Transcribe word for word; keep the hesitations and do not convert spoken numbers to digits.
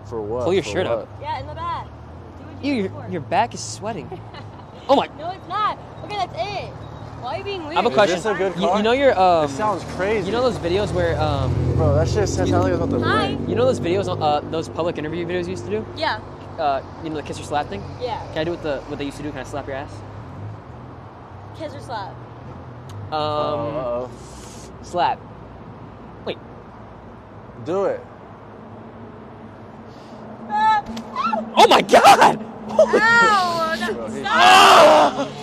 For what? Pull your For shirt what? up. Yeah, in the back. Do what Ew, you your, before. your back is sweating. Oh my. No, it's not. Okay, that's it. Why are you being weird? I have a Is question. this a good You, car? you know your um. It sounds crazy. You know those videos where um. Bro, that shit sounds like it's about to Hi. rain. You know those videos, uh, those public interview videos you used to do? Yeah. Uh, you know the kiss or slap thing? Yeah. Can I do what the what they used to do? Can I slap your ass? Kiss or slap? Um, Uh-oh. slap. Wait. Do it. Uh, Oh my God! ow! Bro, he- Stop!